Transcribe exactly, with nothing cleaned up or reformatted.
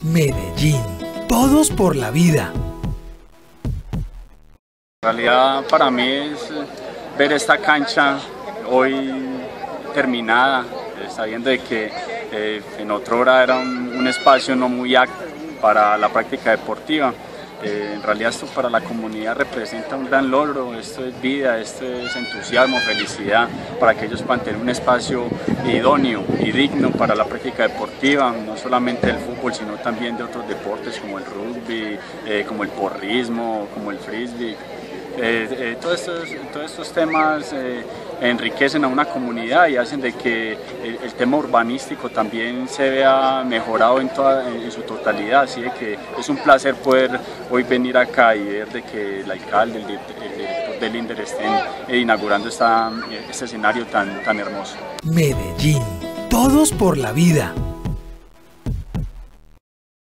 Medellín, todos por la vida. En realidad para mí es ver esta cancha hoy terminada, sabiendo de que eh, en otra hora era un, un espacio no muy apto para la práctica deportiva. Eh, en realidad esto para la comunidad representa un gran logro, esto es vida, esto es entusiasmo, felicidad, para que ellos puedan tener un espacio idóneo y digno para la práctica deportiva, no solamente del fútbol, sino también de otros deportes como el rugby, eh, como el porrismo, como el frisbee. Eh, eh, todos, estos, todos estos temas eh, enriquecen a una comunidad y hacen de que el, el tema urbanístico también se vea mejorado en, toda, en, en su totalidad, así de que es un placer poder hoy venir acá y ver de que el alcalde, el, el director del INDER estén eh, inaugurando esta, este escenario tan, tan hermoso. Medellín, todos por la vida.